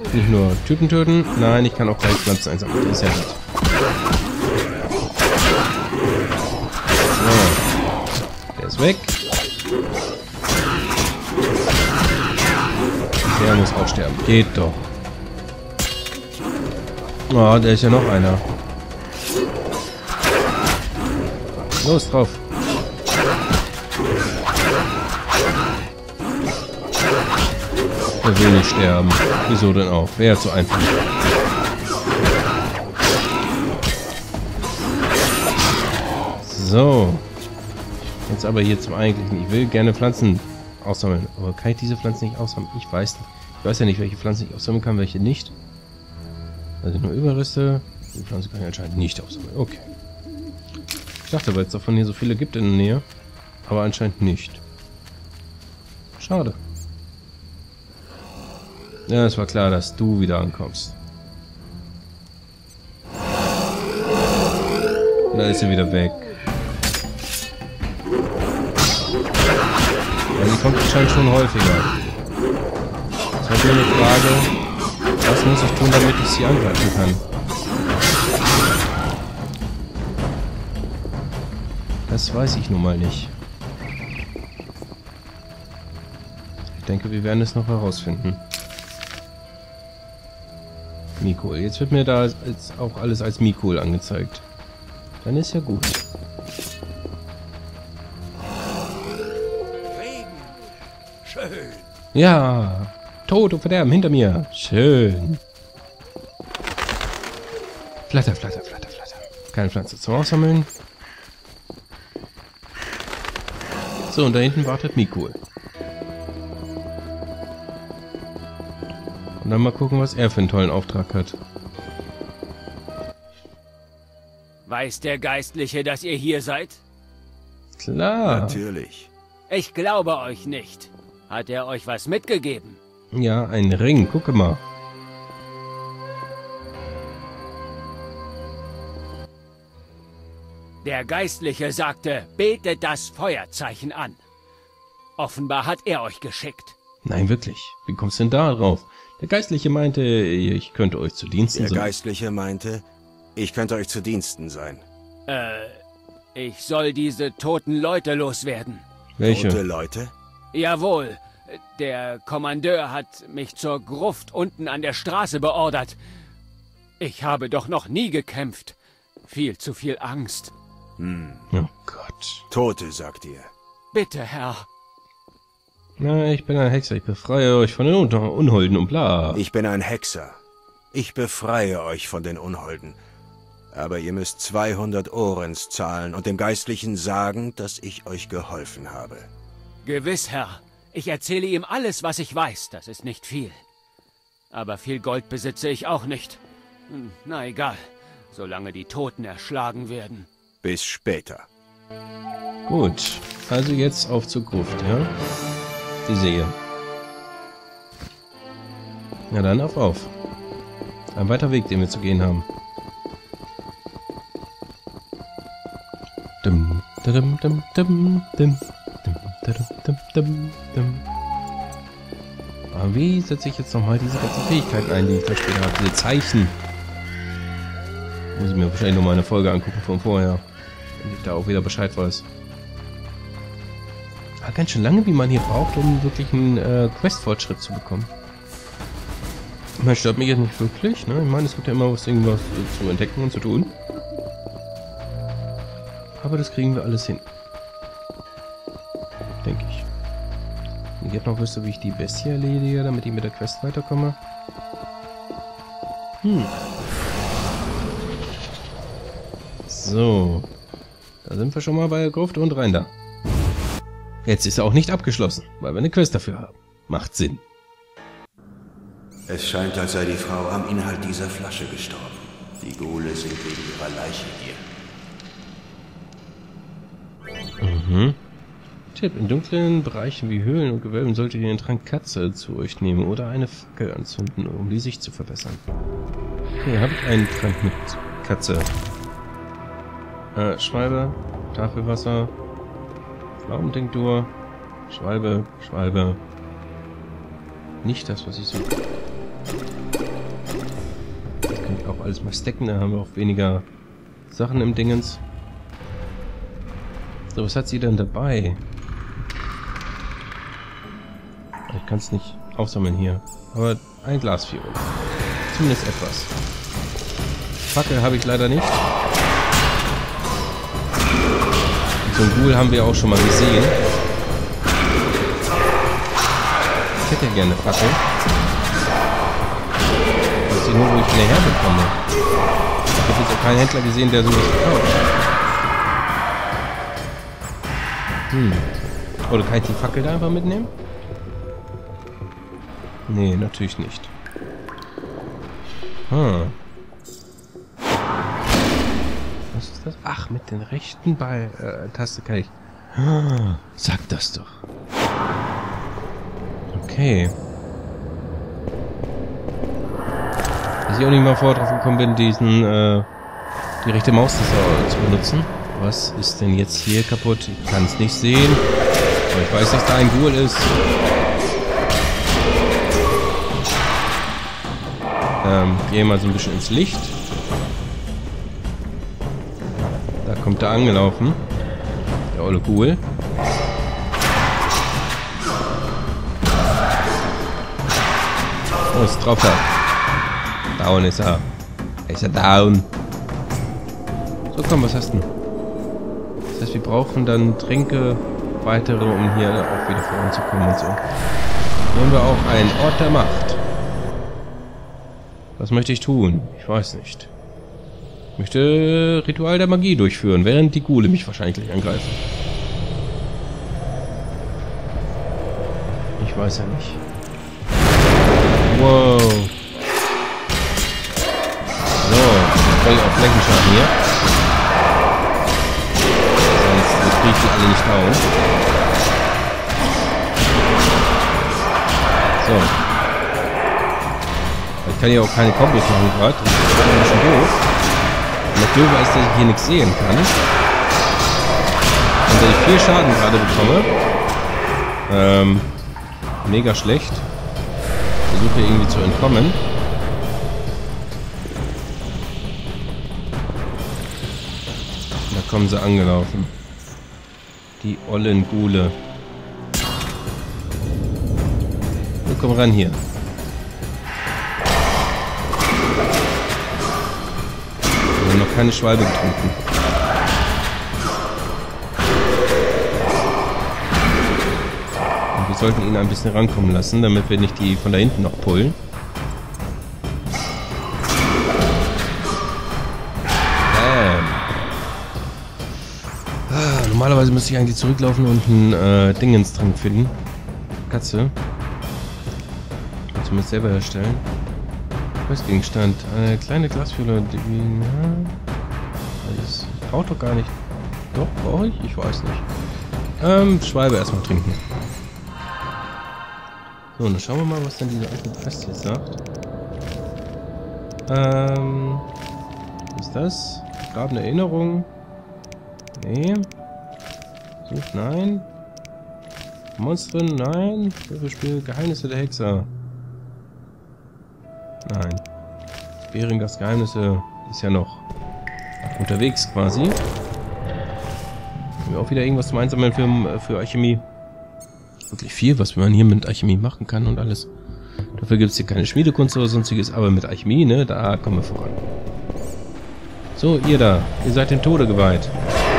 Nicht nur Typen töten. Nein, ich kann auch gleich Pflanzen einsammeln. Das ist ja gut. So. Der ist weg. Der muss auch sterben. Geht doch. Oh, da ist ja noch einer. Los, drauf. Der will nicht sterben. Wieso denn auch? Wäre zu einfach. So. Jetzt aber hier zum Eigentlichen. Ich will gerne Pflanzen aussammeln. Aber kann ich diese Pflanzen nicht aussammeln? Ich weiß nicht. Ich weiß ja nicht, welche Pflanzen ich aussammeln kann, welche nicht. Also nur Überreste. Die Pflanze kann ich anscheinend nicht aussammeln. Okay. Ich dachte, weil es davon hier so viele gibt in der Nähe. Aber anscheinend nicht. Schade. Ja, es war klar, dass du wieder ankommst. Da ist sie wieder weg. Ja, sie kommt anscheinend schon häufiger. Das war nur eine Frage, was muss ich tun, damit ich sie angreifen kann? Das weiß ich nun mal nicht. Ich denke, wir werden es noch herausfinden. Mikol. Jetzt wird mir da jetzt auch alles als Mikol angezeigt. Dann ist ja gut. Regen. Schön. Ja. Tod und Verderben hinter mir. Schön. Flatter, flatter, flatter, flatter. Keine Pflanze zum Aussammeln. So, und da hinten wartet Mikol. Und dann mal gucken, was er für einen tollen Auftrag hat. Weiß der Geistliche, dass ihr hier seid? Klar. Natürlich. Ich glaube euch nicht. Hat er euch was mitgegeben? Ja, ein Ring. Gucke mal. Der Geistliche sagte, betet das Feuerzeichen an. Offenbar hat er euch geschickt. Nein, wirklich. Wie kommst du denn da drauf? Der Geistliche meinte, ich könnte euch zu Diensten Der sein. Geistliche meinte, ich könnte euch zu Diensten sein. Ich soll diese toten Leute loswerden. Welche? Tote Leute? Jawohl. Der Kommandeur hat mich zur Gruft unten an der Straße beordert. Ich habe doch noch nie gekämpft. Viel zu viel Angst. Oh Gott. Tote, sagt ihr. Bitte, Herr. Na, ich bin ein Hexer. Ich befreie euch von den Unholden und bla. Ich bin ein Hexer. Ich befreie euch von den Unholden. Aber ihr müsst 200 Orens zahlen und dem Geistlichen sagen, dass ich euch geholfen habe. Gewiss, Herr. Ich erzähle ihm alles, was ich weiß. Das ist nicht viel. Aber viel Gold besitze ich auch nicht. Na egal. Solange die Toten erschlagen werden. Bis später. Gut. Also jetzt auf zur Gruft, ja? Die sehe. Na dann, auf. Ein weiter Weg, den wir zu gehen haben. Dum, dum, dum, dum, dum, dum, dum, dum. Aber wie setze ich jetzt nochmal diese ganzen Fähigkeiten ein, die ich da später habe? Diese Zeichen. Muss ich mir wahrscheinlich nochmal eine Folge angucken von vorher. Damit ich da auch wieder Bescheid weiß. Aber ganz schön lange, wie man hier braucht, um wirklich einen Quest-Fortschritt zu bekommen. Man stört mich jetzt nicht wirklich, ne? Ich meine, es gibt ja immer irgendwas zu entdecken und zu tun. Aber das kriegen wir alles hin. Denke ich. Wenn ich jetzt noch wüsste, wie ich die Bestie erledige, damit ich mit der Quest weiterkomme. So. Da sind wir schon mal bei der Gruft und rein da. Jetzt ist er auch nicht abgeschlossen, weil wir eine Quest dafür haben. Macht Sinn. Es scheint, als sei die Frau am Inhalt dieser Flasche gestorben. Die Ghule sind wegen ihrer Leiche hier. Tipp: In dunklen Bereichen wie Höhlen und Gewölben solltet ihr den Trank Katze zu euch nehmen oder eine Fackel anzünden, um die Sicht zu verbessern. Okay, habe ich einen Trank mit Katze. Schwalbe, Tafelwasser, Pflaumentinktur, Schwalbe. Nicht das, was ich suche. auch alles mal stacken, da haben wir auch weniger Sachen im Dingens. So, was hat sie denn dabei? Ich kann es nicht aufsammeln hier. Aber ein Glasfiol. Zumindest etwas. Fackel habe ich leider nicht. Und so ein Ghoul haben wir auch schon mal gesehen. Ich hätte ja gerne Fackel. Ich weiß nicht nur, wo ich eine herbekomme. Ich habe jetzt auch keinen Händler gesehen, der sowas verkauft. Oder kann ich die Fackel da einfach mitnehmen? Nee, natürlich nicht. Was ist das? Ach, mit den rechten Taste kann ich... Sag das doch. Okay. Dass ich auch nicht mal vorher drauf gekommen bin, die rechte Maustaste zu benutzen. Was ist denn jetzt hier kaputt? Ich kann es nicht sehen. Aber ich weiß, dass da ein Ghoul ist. Gehe mal so ein bisschen ins Licht. Da kommt er angelaufen. Der olle Ghoul. Oh, ist drauf da. Down ist er. Ist er down. So, komm, was hast du denn? Das heißt, wir brauchen dann Tränke weitere, um hier auch wieder voranzukommen und so. Hier haben wir auch einen Ort der Macht. Was möchte ich tun? Ich weiß nicht. Ich möchte Ritual der Magie durchführen, während die Ghule mich wahrscheinlich gleich angreifen. Ich weiß ja nicht. Wow. So, voll auf Flächenschaden hier. Sonst kriege ich die alle nicht down. So. Ich kann ja auch keine Kombos machen gerade. Das ist ein bisschen doof. Und das Doofe ist, dass ich hier nichts sehen kann. Und dass ich 4 Schaden gerade bekomme. Mega schlecht. Ich versuche hier irgendwie zu entkommen. Da kommen sie angelaufen. Die ollen Ghule. So, komm ran hier. Wir haben noch keine Schwalbe getrunken. Und wir sollten ihn ein bisschen rankommen lassen, damit wir nicht die von da hinten noch pullen. Normalerweise müsste ich eigentlich zurücklaufen und einen Dingenstrank finden. Katze. Kannst du mir selber herstellen. Questgegenstand. Eine kleine Glasfüller. Das braucht doch gar nicht. Doch, brauche ich? Ich weiß nicht. Schwalbe erstmal trinken. So, dann schauen wir mal, was denn diese alte Quest jetzt sagt. Was ist das? Gab eine Erinnerung. Nee. Such, nein. Monstren, nein. Würfelspiel, Geheimnisse der Hexer. Nein. Beringers Geheimnisse ist ja noch unterwegs quasi. Haben wir auch wieder irgendwas zum Einsammeln für Alchemie. Wirklich viel, was man hier mit Alchemie machen kann und alles. Dafür gibt es hier keine Schmiedekunst oder sonstiges, aber mit Alchemie, ne, da kommen wir voran. So, ihr da. Ihr seid dem Tode geweiht.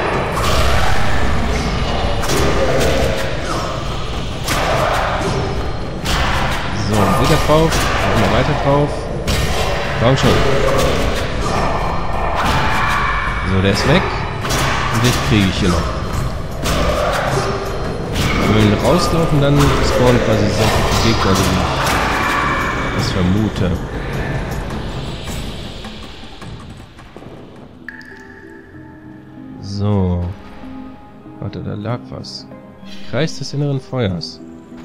So, wieder drauf. Mal weiter drauf. Komm schon. So, der ist weg. Und den kriege ich hier noch. Wenn wir rauslaufen, dann spawnen quasi sämtliche Gegner, so wie ich das vermute. So. Warte, da lag was. Kreis des inneren Feuers.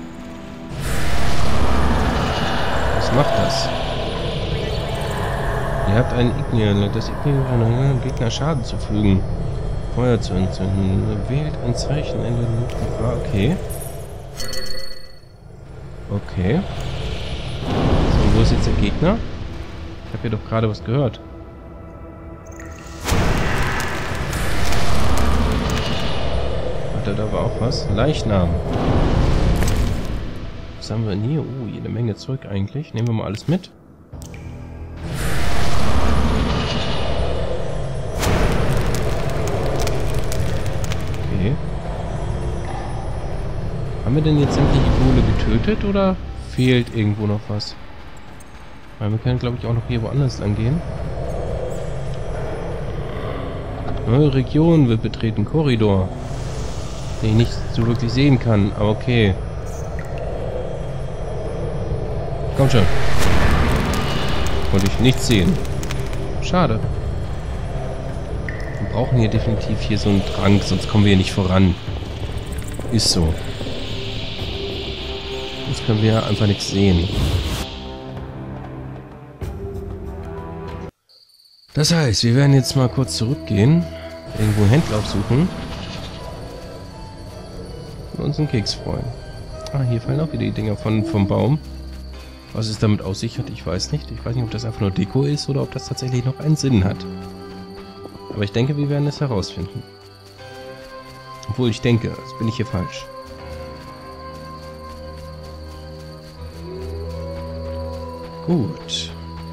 Was macht das? Ihr habt ein Ignier, das Ignier kann einem Gegner Schaden zufügen. Feuer zu entzünden. Wählt ein Zeichen in den Gefahr. Okay. Okay. So, wo ist jetzt der Gegner? Ich habe hier doch gerade was gehört. Warte, da war auch was. Leichnam. Was haben wir denn hier? Jede Menge Zeug eigentlich. Nehmen wir mal alles mit. Okay. Haben wir denn jetzt sämtliche Ghule getötet oder fehlt irgendwo noch was? Weil wir können, glaube ich, auch noch hier woanders lang gehen. Neue Region wird betreten. Korridor. Den ich nicht so wirklich sehen kann. Aber okay. Komm schon. Wollte ich nichts sehen. Schade. Wir brauchen hier definitiv hier so einen Trank, sonst kommen wir hier nicht voran. Ist so. Jetzt können wir einfach nichts sehen. Das heißt, wir werden jetzt mal kurz zurückgehen. Irgendwo einen Händler aufsuchen. Und uns einen Keks freuen. Ah, hier fallen auch wieder die Dinger vom Baum. Was es damit auf sich hat, ich weiß nicht. Ich weiß nicht, ob das einfach nur Deko ist oder ob das tatsächlich noch einen Sinn hat. Aber ich denke, wir werden es herausfinden. Obwohl ich denke, jetzt bin ich hier falsch. Gut.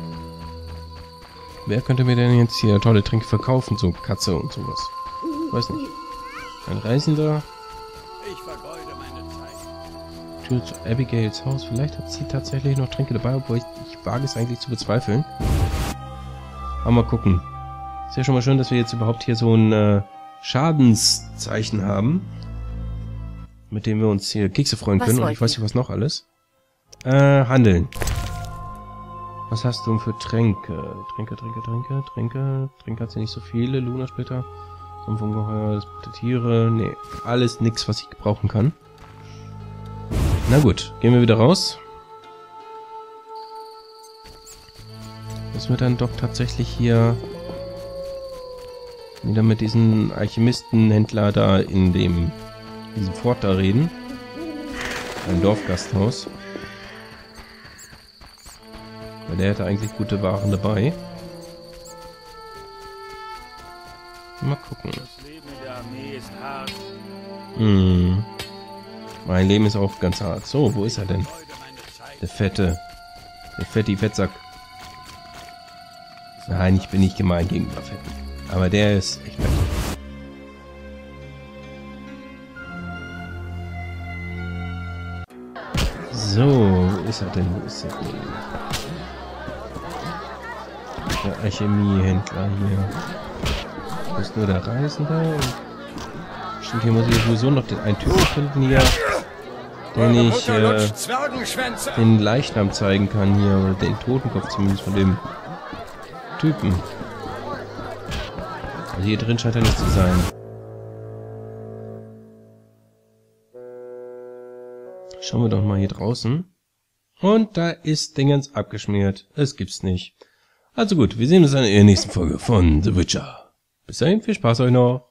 Wer könnte mir denn jetzt hier tolle Tränke verkaufen? So Katze und sowas. Weiß nicht. Ein Reisender. Ich vergeude meine Zeit. Tür zu Abigails Haus. Vielleicht hat sie tatsächlich noch Tränke dabei, obwohl ich wage es eigentlich zu bezweifeln. Aber mal gucken. Ist ja schon mal schön, dass wir jetzt überhaupt hier so ein Schadenszeichen haben. Mit dem wir uns hier Kekse freuen können. Und ich weiß nicht, was noch alles. Handeln. Was hast du für Tränke? Tränke hat sie nicht so viele. Lunasplitter. Sumpfungeheuer, das Tiere. Nee, alles nix, was ich gebrauchen kann. Na gut, gehen wir wieder raus. Müssen wir dann doch tatsächlich hier wieder mit diesen Alchemistenhändler da in diesem Fort da reden. Ein Dorfgasthaus. Weil der hätte eigentlich gute Waren dabei. Mal gucken. Das Leben in der Armee ist hart. Mein Leben ist auch ganz hart. So, wo ist er denn? Der Fette. Der Fettsack. Nein, ich bin nicht gemein gegenüber Fetten. Aber der ist echt fett. So, wo ist er denn? Der Alchemiehändler hier. Wo ist nur der Reisende? Stimmt, hier muss ich sowieso noch einen Typen finden hier, den ich den Leichnam zeigen kann hier, oder den Totenkopf zumindest von dem Typen. Also hier drin scheint er nicht zu sein. Schauen wir doch mal hier draußen. Und da ist Dingens abgeschmiert. Es gibt's nicht. Also gut, wir sehen uns in der nächsten Folge von The Witcher. Bis dahin, viel Spaß euch noch.